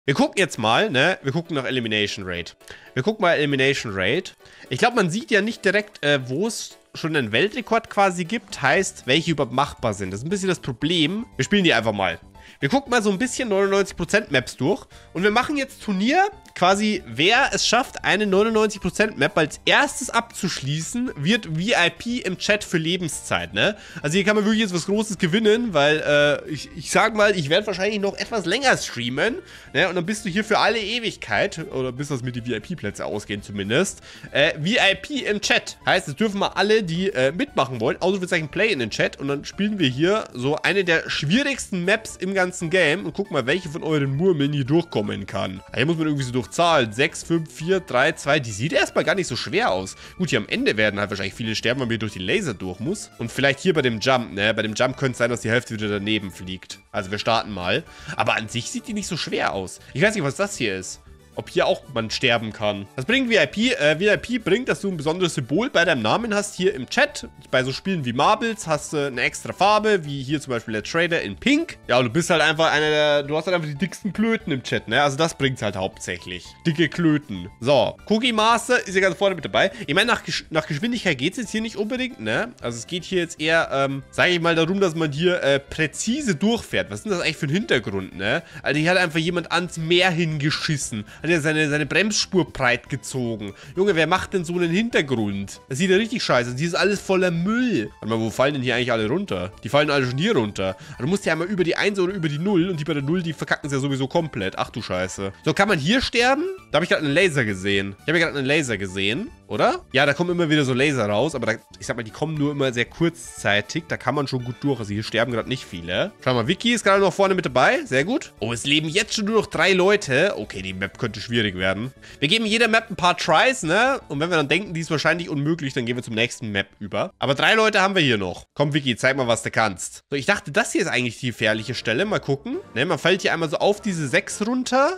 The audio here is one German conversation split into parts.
Wir gucken jetzt mal, ne? Wir gucken nach Elimination Rate. Wir gucken mal Elimination Rate. Ich glaube, man sieht ja nicht direkt, wo es schon einen Weltrekord quasi gibt. Heißt, welche überhaupt machbar sind. Das ist ein bisschen das Problem. Wir spielen die einfach mal. Wir gucken mal so ein bisschen 99% Maps durch. Und wir machen jetzt Turnier. Quasi, wer es schafft, eine 99% Map als erstes abzuschließen, wird VIP im Chat für Lebenszeit, ne? Also hier kann man wirklich jetzt was Großes gewinnen, weil, ich sag mal, ich werde wahrscheinlich noch etwas länger streamen, ne? Und dann bist du hier für alle Ewigkeit, oder bis das mit die VIP-Plätze ausgehen zumindest, VIP im Chat. Heißt, es dürfen mal alle, die mitmachen wollen, Ausrufezeichen Play in den Chat und dann spielen wir hier so eine der schwierigsten Maps im ganzen Game und gucken mal, welche von euren Murmeln hier durchkommen kann. Hier muss man irgendwie so durch Zahlen. 6, 5, 4, 3, 2. Die sieht erstmal gar nicht so schwer aus. Gut, hier am Ende werden halt wahrscheinlich viele sterben, weil man durch die Laser durch muss. Und vielleicht hier bei dem Jump, ne? Bei dem Jump könnte es sein, dass die Hälfte wieder daneben fliegt. Also wir starten mal. Aber an sich sieht die nicht so schwer aus. Ich weiß nicht, was das hier ist. Ob hier auch man sterben kann. Das bringt VIP. VIP bringt, dass du ein besonderes Symbol bei deinem Namen hast hier im Chat. Bei so Spielen wie Marbles hast du eine extra Farbe, wie hier zum Beispiel der Trader in Pink. Ja, und du bist halt einfach du hast halt einfach die dicksten Klöten im Chat, ne? Also das bringt's halt hauptsächlich. Dicke Klöten. So, Cookie Master ist hier ganz vorne mit dabei. Ich meine, nach Geschwindigkeit geht's jetzt hier nicht unbedingt, ne? Also es geht hier jetzt eher, sage ich mal, darum, dass man hier präzise durchfährt. Was ist denn das eigentlich für ein Hintergrund, ne? Also hier hat einfach jemand ans Meer hingeschissen. Hat er seine Bremsspur breit gezogen. Junge, wer macht denn so einen Hintergrund? Das sieht ja richtig scheiße aus. Hier ist alles voller Müll. Warte mal, wo fallen denn hier eigentlich alle runter? Die fallen alle schon hier runter. Also du musst ja einmal über die 1 oder über die 0 und die bei der 0, die verkacken es ja sowieso komplett. Ach du Scheiße. So, kann man hier sterben? Da habe ich gerade einen Laser gesehen. Ich habe gerade einen Laser gesehen, oder? Ja, da kommen immer wieder so Laser raus, aber da, ich sag mal, die kommen nur immer sehr kurzzeitig. Da kann man schon gut durch. Also hier sterben gerade nicht viele. Schau mal, Vicky ist gerade noch vorne mit dabei. Sehr gut. Oh, es leben jetzt schon nur noch 3 Leute. Okay, die Map könnte schwierig werden. Wir geben jeder Map ein paar Tries, ne? Und wenn wir dann denken, die ist wahrscheinlich unmöglich, dann gehen wir zum nächsten Map über. Aber 3 Leute haben wir hier noch. Komm, Vicky, zeig mal, was du kannst. So, ich dachte, das hier ist eigentlich die gefährliche Stelle. Mal gucken. Ne, man fällt hier einmal so auf diese 6 runter.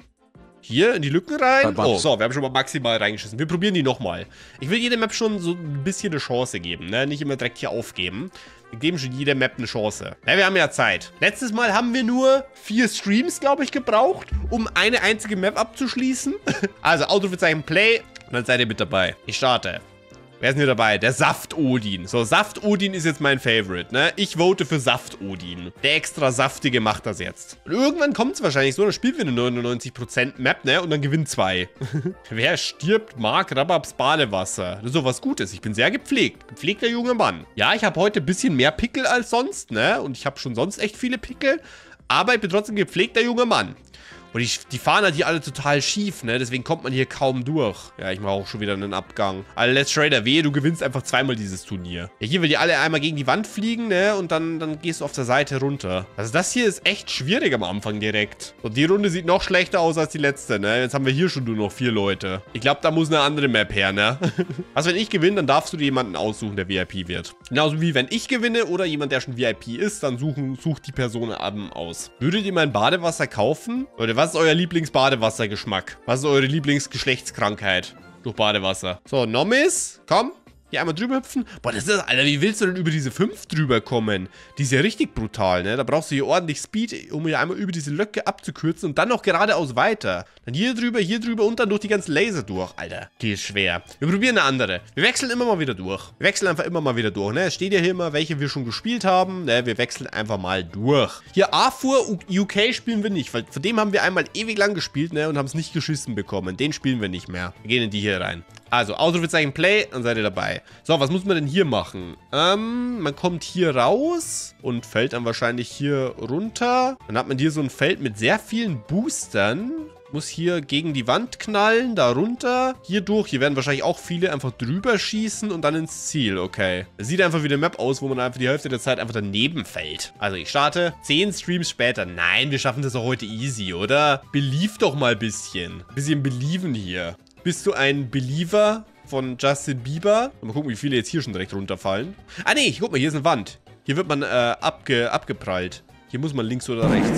Hier in die Lücken rein. Oh, so, wir haben schon mal maximal reingeschissen. Wir probieren die nochmal. Ich will jeder Map schon so ein bisschen eine Chance geben, ne? Nicht immer direkt hier aufgeben. Wir geben schon jeder Map eine Chance. Ja, wir haben ja Zeit. Letztes Mal haben wir nur 4 Streams, glaube ich, gebraucht, um eine einzige Map abzuschließen. Also, Ausrufezeichen Play und dann seid ihr mit dabei. Ich starte. Wer ist denn hier dabei? Der Saft-Odin. So, Saft-Odin ist jetzt mein Favorite, ne? Ich vote für Saft-Odin. Der extra Saftige macht das jetzt. Und irgendwann kommt es wahrscheinlich so, dann spielen wir eine 99% Map, ne? Und dann gewinnen 2. Wer stirbt, mag Rababs Badewasser. Das ist doch was Gutes. Ich bin sehr gepflegt. Gepflegter junger Mann. Ja, ich habe heute ein bisschen mehr Pickel als sonst, ne? Und ich habe schon sonst echt viele Pickel. Aber ich bin trotzdem gepflegter junger Mann. Und die fahren halt hier alle total schief, ne? Deswegen kommt man hier kaum durch. Ja, ich mache auch schon wieder einen Abgang. Alter, Let's Trader, wehe, du gewinnst einfach zweimal dieses Turnier. Ja, hier will die alle einmal gegen die Wand fliegen, ne? Und dann gehst du auf der Seite runter. Also das hier ist echt schwierig am Anfang direkt. Und die Runde sieht noch schlechter aus als die letzte, ne? Jetzt haben wir hier schon nur noch 4 Leute. Ich glaube, da muss eine andere Map her, ne? Also wenn ich gewinne, dann darfst du dir jemanden aussuchen, der VIP wird. Genauso wie wenn ich gewinne oder jemand, der schon VIP ist, dann sucht die Person aus. Würdet ihr mein Badewasser kaufen? Leute, was ist euer Lieblingsbadewassergeschmack? Was ist eure Lieblingsgeschlechtskrankheit durch Badewasser? So, Nomis, komm. Hier einmal drüber hüpfen. Boah, das ist, Alter, wie willst du denn über diese 5 drüber kommen? Die ist ja richtig brutal, ne? Da brauchst du hier ordentlich Speed, um hier einmal über diese Löcke abzukürzen und dann noch geradeaus weiter. Dann hier drüber und dann durch die ganzen Laser durch. Alter, die ist schwer. Wir probieren eine andere. Wir wechseln immer mal wieder durch. Wir wechseln einfach immer mal wieder durch, ne? Es steht ja hier immer, welche wir schon gespielt haben, ne? Wir wechseln einfach mal durch. Hier Arthur UK spielen wir nicht, weil von dem haben wir einmal ewig lang gespielt, ne? Und haben es nicht geschissen bekommen. Den spielen wir nicht mehr. Wir gehen in die hier rein. Also, Ausrufezeichen Play, dann seid ihr dabei. So, was muss man denn hier machen? Man kommt hier raus und fällt dann wahrscheinlich hier runter. Dann hat man hier so ein Feld mit sehr vielen Boostern. Muss hier gegen die Wand knallen, da runter, hier durch. Hier werden wahrscheinlich auch viele einfach drüber schießen und dann ins Ziel, okay. Es sieht einfach wie eine Map aus, wo man einfach die Hälfte der Zeit einfach daneben fällt. Also ich starte 10 Streams später. Nein, wir schaffen das doch heute easy, oder? Believe doch mal ein bisschen. Bisschen believen hier. Bist du ein Believer von Justin Bieber? Mal gucken, wie viele jetzt hier schon direkt runterfallen. Ah, nee, guck mal, hier ist eine Wand. Hier wird man abgeprallt. Hier muss man links oder rechts.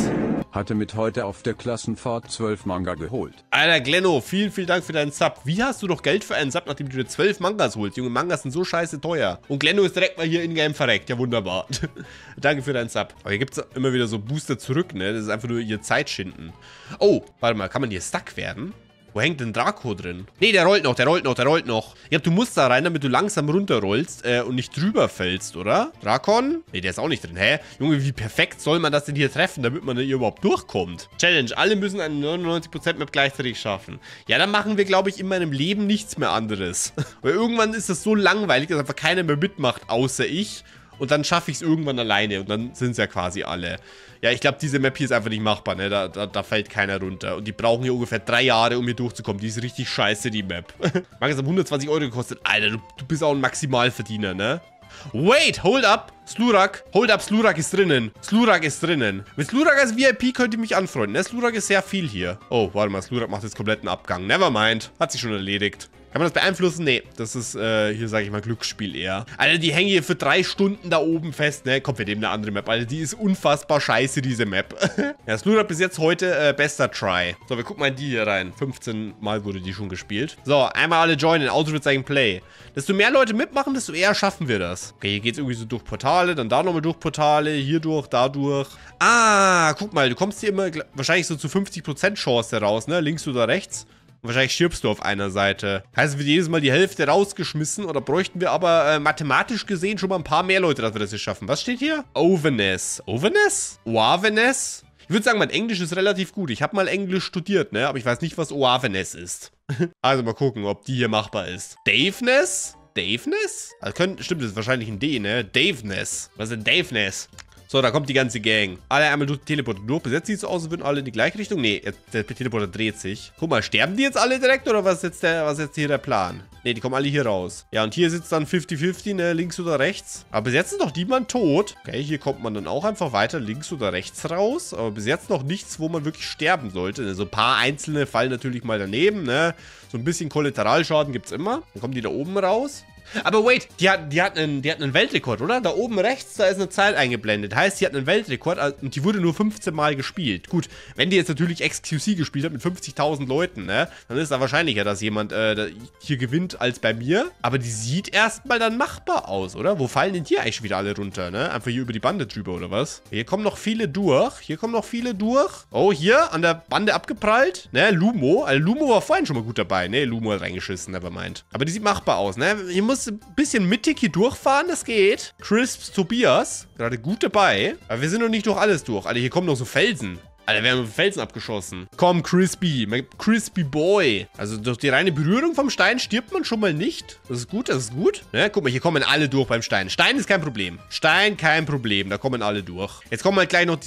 hatte mit heute auf der Klassenfahrt 12 Manga geholt. Alter, Glenno, vielen, vielen Dank für deinen Sub. Wie hast du doch Geld für einen Sub, nachdem du dir 12 Mangas holst? Junge, Mangas sind so scheiße teuer. Und Glenno ist direkt mal hier in-game verreckt. Ja, wunderbar. Danke für deinen Sub. Aber hier gibt es immer wieder so Booster zurück, ne? Das ist einfach nur hier Zeit schinden. Oh, warte mal, kann man hier stuck werden? Wo hängt denn Draco drin? Nee, der rollt noch, der rollt noch, der rollt noch. Ja, du musst da rein, damit du langsam runterrollst und nicht drüber fällst, oder? Drakon? Nee, der ist auch nicht drin. Hä? Junge, wie perfekt soll man das denn hier treffen, damit man hier überhaupt durchkommt? Challenge, alle müssen eine 99% Map gleichzeitig schaffen. Ja, dann machen wir, glaube ich, in meinem Leben nichts mehr anderes. Weil irgendwann ist das so langweilig, dass einfach keiner mehr mitmacht, außer ich. Und dann schaffe ich es irgendwann alleine und dann sind es ja quasi alle. Ja, ich glaube, diese Map hier ist einfach nicht machbar, ne? Da fällt keiner runter. Und die brauchen hier ungefähr 3 Jahre, um hier durchzukommen. Die ist richtig scheiße, die Map. Mag es haben 120 € gekostet. Alter, du bist auch ein Maximalverdiener, ne? Wait, hold up. Slurak. Hold up, Slurak ist drinnen. Slurak ist drinnen. Mit Slurak als VIP könnt ihr mich anfreunden, ne? Slurak ist sehr viel hier. Oh, warte mal, Slurak macht jetzt kompletten Abgang. Nevermind. Hat sich schon erledigt. Kann man das beeinflussen? Nee, das ist, hier sage ich mal, Glücksspiel eher. Alter, die hängen hier für 3 Stunden da oben fest, ne? Kommt, wir nehmen eine andere Map. Alter, die ist unfassbar scheiße, diese Map. Ja, Slurak bis jetzt heute bester Try. So, wir gucken mal in die hier rein. 15 Mal wurde die schon gespielt. So, einmal alle joinen. Auto wird sagen Play. Desto mehr Leute mitmachen, desto eher schaffen wir das. Okay, hier geht es irgendwie so durch Portale, dann da nochmal durch Portale, hier durch, da durch. Ah, guck mal, du kommst hier immer wahrscheinlich so zu 50% Chance raus, ne? Links oder rechts. Und wahrscheinlich stirbst du auf einer Seite. Heißt, es wird jedes Mal die Hälfte rausgeschmissen. Oder bräuchten wir aber mathematisch gesehen schon mal ein paar mehr Leute, dass wir das hier schaffen. Was steht hier? Overness. Overness? Oaveness? Ich würde sagen, mein Englisch ist relativ gut. Ich habe mal Englisch studiert, ne? Aber ich weiß nicht, was Oaveness ist. Also mal gucken, ob die hier machbar ist. Daveness? Daveness? Also stimmt, das ist wahrscheinlich ein D, ne? Daveness. Was ist denn Daveness? So, da kommt die ganze Gang. Alle einmal durch den Teleporter durch. Bis jetzt sieht es so aus, als würden alle in die gleiche Richtung. Nee, der Teleporter dreht sich. Guck mal, sterben die jetzt alle direkt oder was ist jetzt hier der Plan? Nee, die kommen alle hier raus. Ja, und hier sitzt dann 50-50, ne, links oder rechts. Aber bis jetzt ist noch niemand tot. Okay, hier kommt man dann auch einfach weiter links oder rechts raus. Aber bis jetzt noch nichts, wo man wirklich sterben sollte. So ein paar einzelne fallen natürlich mal daneben, ne. So ein bisschen Kollateralschaden gibt es immer. Dann kommen die da oben raus. Aber wait, die hat einen Weltrekord, oder? Da oben rechts, da ist eine Zahl eingeblendet. Heißt, die hat einen Weltrekord und die wurde nur 15 Mal gespielt. Gut, wenn die jetzt natürlich XQC gespielt hat mit 50.000 Leuten, ne? Dann ist da wahrscheinlicher, dass jemand hier gewinnt als bei mir. Aber die sieht erstmal dann machbar aus, oder? Wo fallen denn hier eigentlich wieder alle runter, ne? Einfach hier über die Bande drüber, oder was? Hier kommen noch viele durch. Hier kommen noch viele durch. Oh, hier an der Bande abgeprallt. Ne, Lumo. Also Lumo war vorhin schon mal gut dabei, ne? Lumo hat reingeschissen, nevermind. Aber die sieht machbar aus, ne? Hier muss ein bisschen mittig hier durchfahren, das geht. Crisps Tobias, gerade gut dabei. Aber wir sind noch nicht durch alles durch. Alter, hier kommen noch so Felsen. Alter, wir haben Felsen abgeschossen. Komm, Crispy. Mein Crispy Boy. Also durch die reine Berührung vom Stein stirbt man schon mal nicht. Das ist gut, das ist gut. Ne? Guck mal, hier kommen alle durch beim Stein. Stein ist kein Problem. Stein, kein Problem. Da kommen alle durch. Jetzt kommen halt gleich noch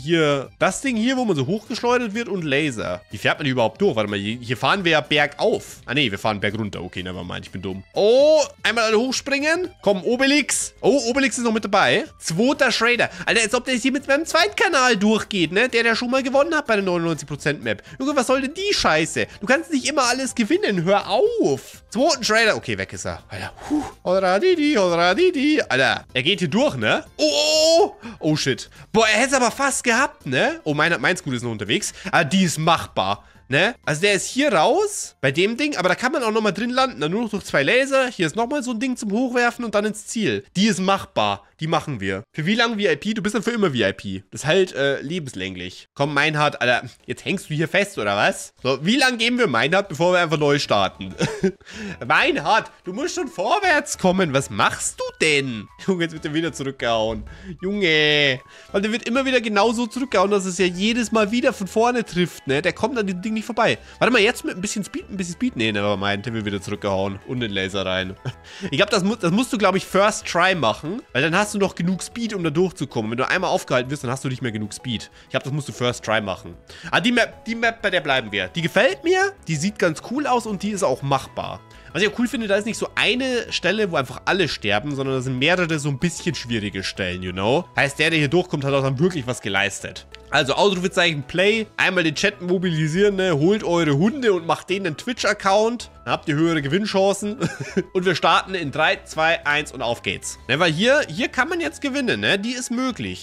das Ding hier, wo man so hochgeschleudert wird und Laser. Wie fährt man die überhaupt durch? Warte mal, hier fahren wir ja bergauf. Ah, nee, wir fahren bergunter. Okay, nevermind, ich bin dumm. Oh, einmal alle hochspringen. Komm, Obelix. Oh, Obelix ist noch mit dabei. Zweiter Schrader. Alter, als ob der jetzt hier mit meinem Zweitkanal durchgeht, ne? Der schon mal gewonnen hat bei der 99% Map. Junge, was soll denn die Scheiße? Du kannst nicht immer alles gewinnen. Hör auf. Zweiten Schrader. Okay, weg ist er. Alter. Hodradidi. Alter, er geht hier durch, ne? Oh, oh shit. Boah, er hätte es aber fast gehabt, ne? Oh, mein Scooter ist noch unterwegs. Aber die ist machbar. Ne? Also der ist hier raus, bei dem Ding, aber da kann man auch nochmal drin landen, dann nur noch durch 2 Laser, hier ist nochmal so ein Ding zum Hochwerfen und dann ins Ziel. Die ist machbar, die machen wir. Für wie lange VIP? Du bist dann für immer VIP. Das ist halt lebenslänglich. Komm, Meinhard, Alter, jetzt hängst du hier fest, oder was? So, wie lange geben wir Meinhard, bevor wir einfach neu starten? Meinhard, du musst schon vorwärts kommen, was machst du denn? Junge, jetzt wird er wieder zurückgehauen. Junge, weil der wird immer wieder genauso zurückgehauen, dass es ja jedes Mal wieder von vorne trifft, ne? Der kommt an dem Ding nicht vorbei. Warte mal, jetzt mit ein bisschen Speed. Nee, nevermind. Der wird wieder zurückgehauen. Und den Laser rein. Ich glaube, das musst du, glaube ich, First Try machen. Weil dann hast du noch genug Speed, um da durchzukommen. Wenn du einmal aufgehalten wirst, dann hast du nicht mehr genug Speed. Ich glaube, das musst du First Try machen. Ah, die Map, bei der bleiben wir. Die gefällt mir. Die sieht ganz cool aus und die ist auch machbar. Was ich auch cool finde, da ist nicht so eine Stelle, wo einfach alle sterben, sondern da sind mehrere so ein bisschen schwierige Stellen, you know? Heißt, der hier durchkommt, hat auch dann wirklich was geleistet. Also, Ausrufezeichen Play, einmal den Chat mobilisieren, ne? Holt eure Hunde und macht denen einen Twitch-Account. Dann habt ihr höhere Gewinnchancen. Und wir starten in 3, 2, 1 und auf geht's. Ne, weil hier kann man jetzt gewinnen, ne? Die ist möglich.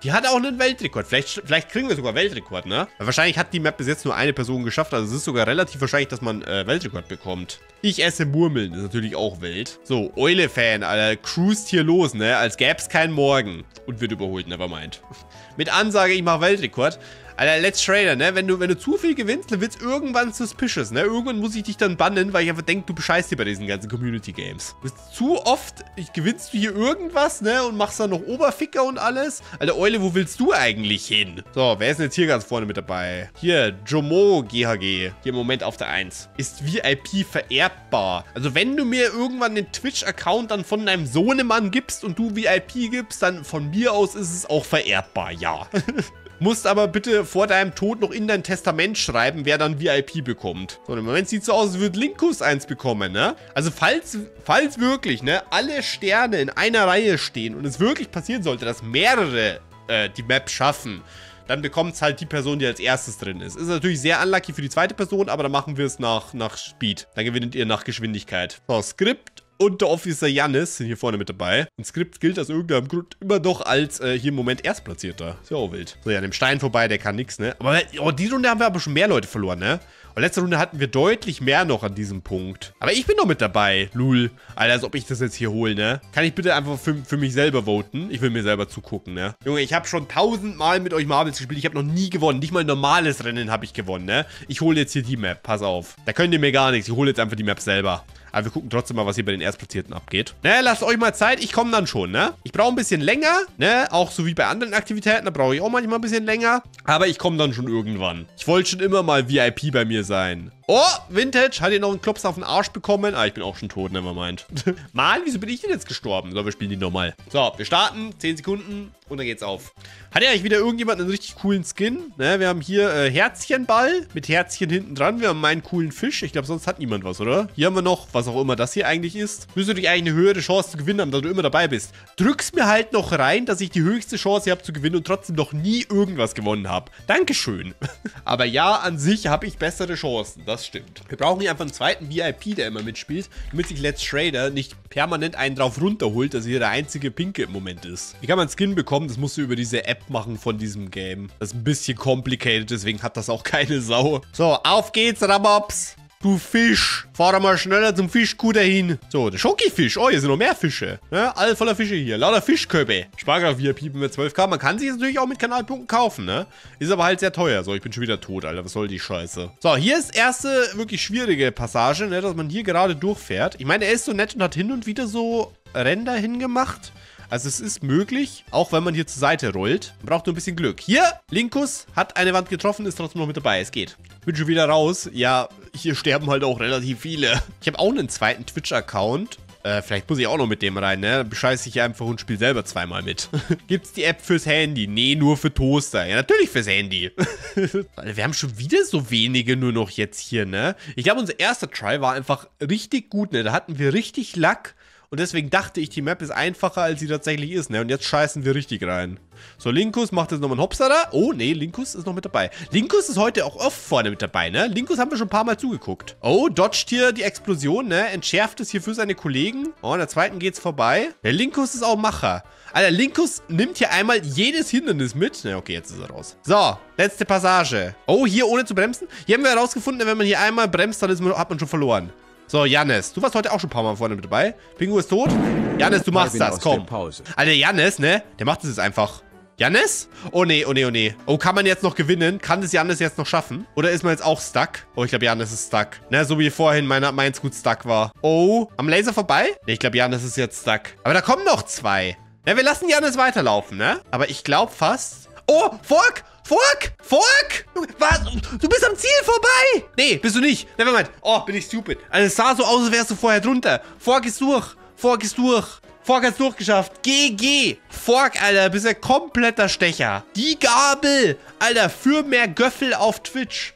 Die hat auch einen Weltrekord. Vielleicht kriegen wir sogar Weltrekord, ne? Weil wahrscheinlich hat die Map bis jetzt nur eine Person geschafft. Also es ist sogar relativ wahrscheinlich, dass man Weltrekord bekommt. Ich esse Murmeln. Ist natürlich auch Welt. So, Eule-Fan, Alter. Cruist hier los, ne? Als gäb's keinen Morgen. Und wird überholt, nevermind. Mit Ansage, ich mache Weltrekord. Alter, Let's Trader, ne? Wenn du zu viel gewinnst, dann wird's irgendwann suspicious, ne? Irgendwann muss ich dich dann bannen, weil ich einfach denke, du bescheißt hier bei diesen ganzen Community-Games. Zu oft gewinnst du hier irgendwas, ne? Und machst dann noch Oberficker und alles. Alter, Eule, wo willst du eigentlich hin? So, wer ist denn jetzt hier ganz vorne mit dabei? Hier, Jomo GHG. Hier im Moment auf der 1. Ist VIP vererbbar. Also, wenn du mir irgendwann den Twitch-Account dann von deinem Sohnemann gibst und du VIP gibst, dann von mir aus ist es auch vererbbar, ja. Musst aber bitte vor deinem Tod noch in dein Testament schreiben, wer dann VIP bekommt. So, im Moment sieht es so aus, als würde Linkus eins bekommen, ne? Also, falls wirklich, ne, alle Sterne in einer Reihe stehen und es wirklich passieren sollte, dass mehrere die Map schaffen, dann bekommt es halt die Person, die als erstes drin ist. Ist natürlich sehr unlucky für die zweite Person, aber dann machen wir es nach Speed. Dann gewinnt ihr nach Geschwindigkeit. So, Skript. Und der Officer Jannis sind hier vorne mit dabei. Und Skript gilt aus irgendeinem Grund immer doch als hier im Moment Erstplatzierter. Ist ja auch wild. So, ja, an dem Stein vorbei, der kann nix, ne? Aber die Runde haben wir aber schon mehr Leute verloren, ne? Und letzte Runde hatten wir deutlich mehr noch an diesem Punkt. Aber ich bin noch mit dabei, Lul. Alter, als ob ich das jetzt hier hole, ne? Kann ich bitte einfach für mich selber voten? Ich will mir selber zugucken, ne? Junge, ich habe schon 1000-mal mit euch Marbles gespielt. Ich habe noch nie gewonnen. Nicht mal ein normales Rennen habe ich gewonnen, ne? Ich hole jetzt hier die Map. Pass auf. Da könnt ihr mir gar nichts. Ich hole jetzt einfach die Map selber. Aber wir gucken trotzdem mal, was hier bei den Erstplatzierten abgeht. Ne, lasst euch mal Zeit. Ich komme dann schon, ne? Ich brauche ein bisschen länger, ne? Auch so wie bei anderen Aktivitäten. Da brauche ich auch manchmal ein bisschen länger. Aber ich komme dann schon irgendwann. Ich wollte schon immer mal VIP bei mir sein. Oh, Vintage. Hat ihr noch einen Klops auf den Arsch bekommen? Ah, ich bin auch schon tot, nevermind. Mann, wieso bin ich denn jetzt gestorben? So, wir spielen die nochmal. So, wir starten. 10 Sekunden und dann geht's auf. Hat ja eigentlich wieder irgendjemand einen richtig coolen Skin? Ne, wir haben hier Herzchenball mit Herzchen hinten dran. Wir haben meinen coolen Fisch. Ich glaube, sonst hat niemand was, oder? Hier haben wir noch, was auch immer das hier eigentlich ist. Müsste natürlich eigentlich eine höhere Chance zu gewinnen haben, da du immer dabei bist. Drück's mir halt noch rein, dass ich die höchste Chance habe zu gewinnen und trotzdem noch nie irgendwas gewonnen habe. Dankeschön. Aber ja, an sich habe ich bessere Chancen. Das stimmt. Wir brauchen hier einfach einen zweiten VIP, der immer mitspielt, damit sich Let's Trader nicht permanent einen drauf runterholt, dass hier der einzige Pinke im Moment ist. Wie kann man Skin bekommen? Das musst du über diese App machen von diesem Game. Das ist ein bisschen complicated, deswegen hat das auch keine Sau. So, auf geht's, Ramops. Du Fisch. Fahr mal schneller zum Fischkutter hin. So, der Schokifisch. Oh, hier sind noch mehr Fische. Ne? All voller Fische hier. Lauter Fischköpfe. Spargraf VIP mit 12k. Man kann sich jetzt natürlich auch mit Kanalpunkten kaufen, ne? Ist aber halt sehr teuer. So, ich bin schon wieder tot, Alter. Was soll die Scheiße? So, hier ist erste wirklich schwierige Passage, ne? Dass man hier gerade durchfährt. Ich meine, er ist so nett und hat hin und wieder so Ränder hingemacht. Also es ist möglich, auch wenn man hier zur Seite rollt. Man braucht nur ein bisschen Glück. Hier, Linkus hat eine Wand getroffen, ist trotzdem noch mit dabei. Es geht. Bin schon wieder raus. Ja, hier sterben halt auch relativ viele. Ich habe auch einen zweiten Twitch-Account. Vielleicht muss ich auch noch mit dem rein, ne? Bescheiße ich einfach und spiele selber zweimal mit. Gibt's die App fürs Handy? Nee, nur für Toaster. Ja, natürlich fürs Handy. Wir haben schon wieder so wenige nur noch jetzt hier, ne? Ich glaube, unser erster Try war einfach richtig gut, ne? Da hatten wir richtig Luck. Und deswegen dachte ich, die Map ist einfacher, als sie tatsächlich ist, ne? Und jetzt scheißen wir richtig rein. So, Linkus macht jetzt nochmal einen Hopser da. Oh, nee, Linkus ist noch mit dabei. Linkus ist heute auch oft vorne mit dabei, ne? Linkus haben wir schon ein paar Mal zugeguckt. Oh, dodgt hier die Explosion, ne? Entschärft es hier für seine Kollegen. Oh, in der zweiten geht's vorbei. Der Linkus ist auch Macher. Alter, Linkus nimmt hier einmal jedes Hindernis mit. Na, okay, jetzt ist er raus. So, letzte Passage. Oh, hier ohne zu bremsen. Hier haben wir herausgefunden, wenn man hier einmal bremst, dann hat man schon verloren. So, Jannis, du warst heute auch schon ein paar Mal vorne mit dabei. Pingu ist tot. Jannis, du machst das, komm. Alter, Jannis, ne? Der macht das jetzt einfach. Jannis? Oh, nee, oh, nee, oh, nee. Oh, kann man jetzt noch gewinnen? Kann das Jannis jetzt noch schaffen? Oder ist man jetzt auch stuck? Oh, ich glaube, Jannis ist stuck. Ne, so wie vorhin mein Scoot stuck war. Oh, am Laser vorbei? Ne, ich glaube, Jannis ist jetzt stuck. Aber da kommen noch zwei. Ja, wir lassen Jannis weiterlaufen, ne? Aber ich glaube fast... Oh, Fork! Fork! Fork! Was? Du bist am Ziel vorbei! Nee, bist du nicht. Nevermind. Oh, bin ich stupid. Also es sah so aus, als wärst du vorher drunter. Fork ist durch. Fork ist durch. Fork hat's durchgeschafft. GG. Fork, Alter, bist ja kompletter Stecher. Die Gabel. Alter, für mehr Göffel auf Twitch.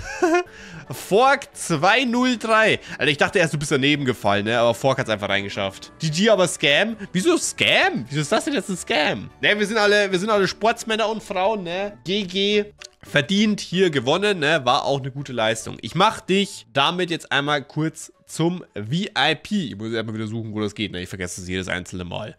Fork 203. Alter, ich dachte erst, du bist daneben gefallen, ne? Aber Fork hat's einfach reingeschafft. GG, aber Scam? Wieso Scam? Wieso ist das denn jetzt ein Scam? Ne, wir sind alle Sportsmänner und Frauen, ne? GG. Verdient hier gewonnen, ne? War auch eine gute Leistung. Ich mach dich damit jetzt einmal kurz zum VIP. Ich muss erstmal wieder suchen, wo das geht, ne? Ich vergesse es jedes einzelne Mal.